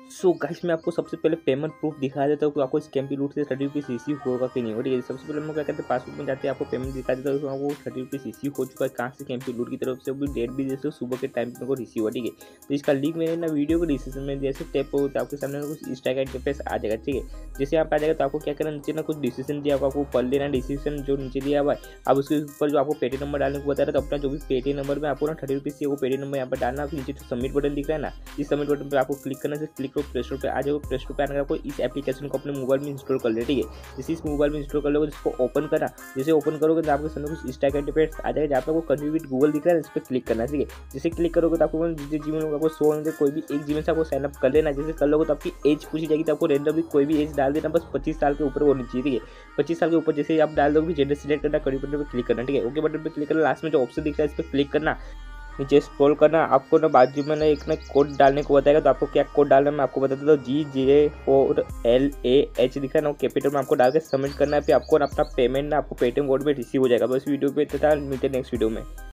So guys मैं आपको सबसे पहले पेमेंट प्रूफ दिखा देता हूँ कि आपको स्कैम्पी रूट से 30 रुपीज़ रिसीव होगा कि नहीं। और ठीक है, सबसे पहले हम क्या करते हैं, पासबुक में जाते हैं, आपको पेमेंट दिखा देता हूँ, आपको 30 रुपीज़ रिसीव हो चुका है। कहाँ से? स्कैम्पी रूट की तरफ से। वो भी डेट भी जैसे सुबह के टाइम पे को रिसीव हुआ। ठीक है, तो इसका लिंक मैंने ना वीडियो को डिस्क्रिप्शन में जैसे टैप हो तो आपके सामने कुछ इंस्टा का इंटरफेस आ जाएगा। ठीक है, जैसे यहाँ पे आ जाएगा तो आपको क्या करना, नीचे ना कुछ डिसीजन दिया होगा, आपको पढ़ लेना। डिसीजन जो नीचे दिया हुआ है, अब उसके ऊपर जो आपको पेटीएम नंबर डालने को बता रहा है, तो अपना जो भी पेटीएम नंबर में आपको ना 30 रुपीज़ वो पेटीएम नंबर यहाँ पर डालना। फिर नीचे जो सबमिट बटन दिख रहा है ना, इस सबमिट बटन पर आपको क्लिक करना से क्लिक करो, प्ले स्टोर पर आ जाओ। प्ले स्टोर पर आने का आपको इस एप्लीकेशन को अपने मोबाइल में इंस्टॉल कर ले। ठीक है, जैसे इस मोबाइल में इंस्टॉल कर लोगे, इसको ओपन करना। जैसे ओपन करोगे तो आपके सामने कुछ इंस्टा का इंटरफेस आ जाएगा, जहाँ पे आपको कन्फर्म विद गूगल दिख रहा है, इस पर क्लिक करना है। ठीक है, जैसे क्लिक करोगे तो आपको जीमेल आपको शो होंगे, कोई भी एक जीमेल से आपको साइन अप कर लेना। जैसे कर लोगे तो आपकी एज पूछी जाएगी, तो आपको रेंडमली कोई भी एज डाल देना, बस 25 साल के ऊपर होनी चाहिए। ठीक है, 25 साल के ऊपर जैसे आप डाल दोगे, जेंडर सिलेक्ट करना, करी बटन पर क्लिक करना। ठीक है, ओके बटन पर क्लिक करना, लास्ट में जो ऑप्शन दिख रहा है इस पर क्लिक करना, नीचे स्क्रॉल करना। आपको ना बाजू में ना एक ना कोड डालने को बताएगा, तो आपको क्या कोड डालना है मैं आपको बता देता हूँ। GJ4LAH दिखा है ना, कैपिटल में आपको डाल के सबमिट करना है। फिर आपको अपना पेमेंट ना आपको पेटीएम कोड में रिसीव हो जाएगा। बस वीडियो पे था, मिलते हैं नेक्स्ट वीडियो में।